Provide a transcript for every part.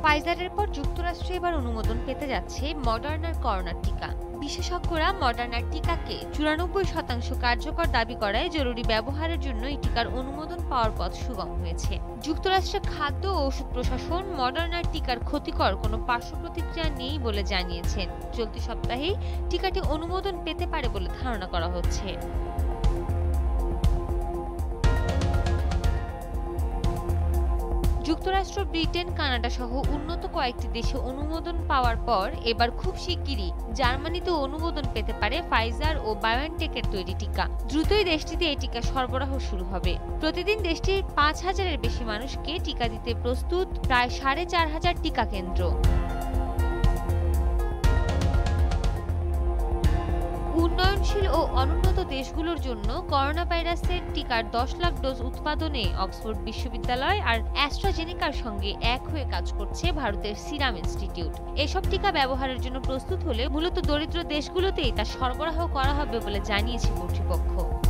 ফাইজারের পর যুক্তরাষ্ট্রে এবার অনুমোদন পেতে যাচ্ছে মডার্নার করোনার টিকা। বিশেষজ্ঞরা মডার্নার টিকাকে 94% কার্যকর দাবি করায় জরুরি ব্যবহারের জন্য এই টিকার অনুমোদন পাওয়ার পথ সুগম হয়েছে। যুক্তরাষ্ট্রের খাদ্য ও ওষুধ প্রশাসন মডার্নার টিকার ক্ষতিকর কোনো পার্শ্ব প্রতিক্রিয়া নেই বলে জানিয়েছেন। চলতি সপ্তাহেই টিকাটি অনুমোদন পেতে পারে বলে ধারণা করা হচ্ছে। যুক্তরাষ্ট্র, ব্রিটেন, কানাডা সহ উন্নত কয়েকটি দেশে অনুমোদন পাওয়ার পর এবার খুব শিগগিরই জার্মানিতেও অনুমোদন পেতে পারে ফাইজার ও বায়োএনটেকের তৈরি টিকা। দ্রুতই দেশটিতে এই টিকা সরবরাহ শুরু হবে। প্রতিদিন দেশটির ৫,০০০-এর বেশি মানুষকে টিকা দিতে প্রস্তুত প্রায় ৪,৫০০ টিকা কেন্দ্র। উন্নয়নশীল ও অনুন্নত দেশগুলোর জন্য করোনা ভাইরাসের টিকার ১০ লাখ ডোজ উৎপাদনে অক্সফোর্ড বিশ্ববিদ্যালয় আর অ্যাস্ট্রাজেনেকার সঙ্গে এক হয়ে কাজ করছে ভারতের সিরাম ইনস্টিটিউট। এসব টিকা ব্যবহারের জন্য প্রস্তুত হলে মূলত দরিদ্র দেশগুলোতেই তা সরবরাহ করা হবে বলে জানিয়েছে কর্তৃপক্ষ।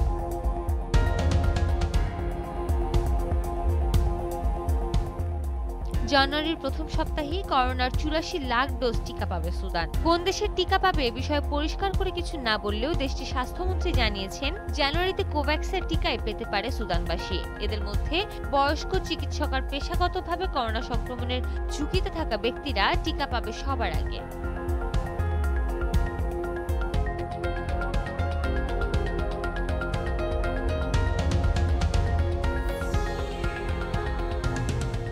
জানুয়ারির প্রথম সপ্তাহেই করোনার ৮৪ লাখ ডোজ টিকা পাবে সুদান। কোন দেশের টিকা পাবে এ বিষয়ে পরিষ্কার করে কিছু না বললেও দেশটির স্বাস্থ্যমন্ত্রী জানিয়েছেন, জানুয়ারিতে কোভ্যাক্সের টিকাই পেতে পারে সুদানবাসী। এদের মধ্যে বয়স্ক, চিকিৎসক আর পেশাগতভাবে করোনা সংক্রমণের ঝুঁকিতে থাকা ব্যক্তিরা টিকা পাবে সবার আগে।